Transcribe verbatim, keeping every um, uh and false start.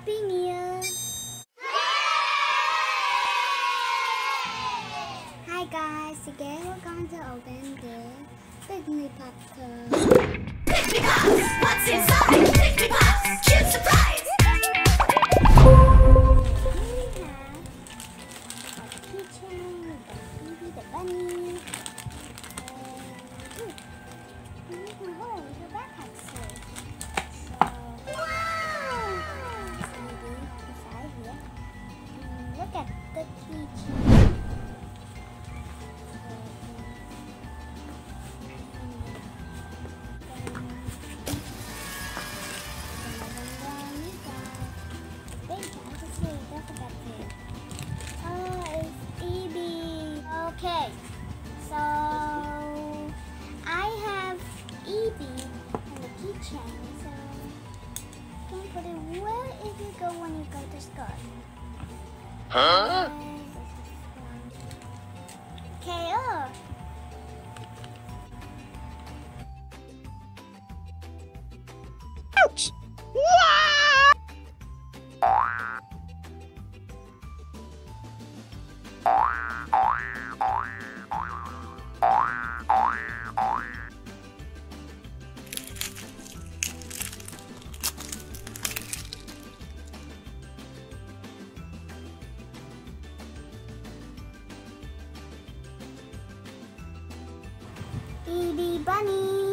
Happy Meal. Hi guys, today we're going to open the Pikmi Pop. Pikmi Pops! What's inside? Pikmi Pops! Cute surprise! We have a keychain, the baby, the bunny, and, and you can hold your backpack too. So, wow! So maybe inside here. And look at the keychain. Okay, so I have E B and the keychain, so can you put it where if you go when you go to school? Huh? Okay, oh. Ouch! Wow! E B bunny.